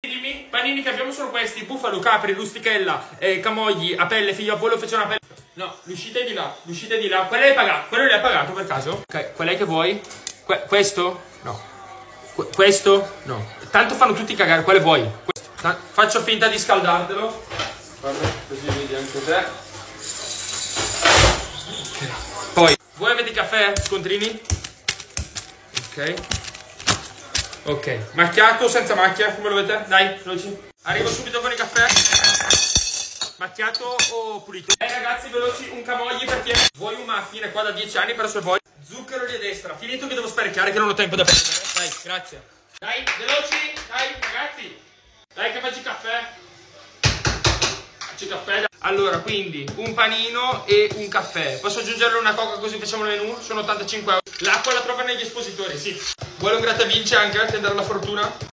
Dimmi, panini che abbiamo sono questi: bufalo, capri, rustichella, camogli, a pelle, figlio a pollo, fece una pelle. No, l'uscita è di là, l'uscita è di là. Quello l'hai pagato? Quello l'hai pagato per caso? Ok, qual è che vuoi? Questo? No. Questo? No. Tanto fanno tutti cagare, quale vuoi? Questo. Faccio finta di scaldartelo. Guarda, così vedi anche te. Ok. Poi, voi avete caffè, scontrini? Ok. Ok, macchiato, senza macchia, come lo vedete? Dai, veloci. Arrivo subito con il caffè. Macchiato o pulito? Ragazzi, veloci, un camogli perché vuoi un muffin, è qua da 10 anni, però se vuoi. Zucchero lì a destra. Finito che devo sparecchiare, che non ho tempo da prendere. Dai, grazie. Dai, veloci, dai, ragazzi. Dai che faccio il caffè. Faccio il caffè. Allora, quindi, un panino e un caffè. Posso aggiungere una coca così facciamo il menù? Sono 85 euro. L'acqua la trova negli espositori, sì. Vuole un grattavince anche, tendere la fortuna?